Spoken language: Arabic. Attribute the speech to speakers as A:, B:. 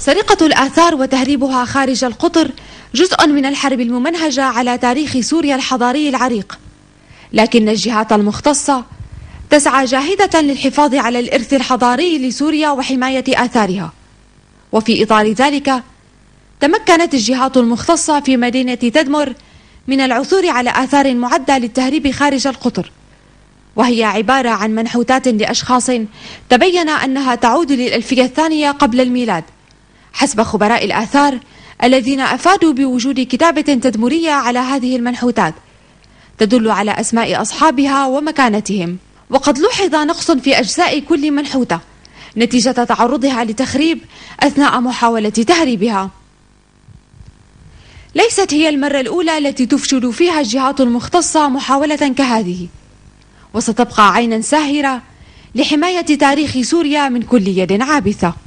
A: سرقة الآثار وتهريبها خارج القطر جزء من الحرب الممنهجة على تاريخ سوريا الحضاري العريق، لكن الجهات المختصة تسعى جاهدة للحفاظ على الإرث الحضاري لسوريا وحماية آثارها. وفي إطار ذلك تمكنت الجهات المختصة في مدينة تدمر من العثور على آثار معدة للتهريب خارج القطر، وهي عبارة عن منحوتات لأشخاص تبين أنها تعود للألفية الثانية قبل الميلاد حسب خبراء الآثار الذين أفادوا بوجود كتابة تدمرية على هذه المنحوتات تدل على أسماء أصحابها ومكانتهم. وقد لوحظ نقص في أجزاء كل منحوتة نتيجة تعرضها لتخريب أثناء محاولة تهريبها. ليست هي المرة الأولى التي تفشل فيها الجهات المختصة محاولة كهذه، وستبقى عينا ساهرة لحماية تاريخ سوريا من كل يد عابثة.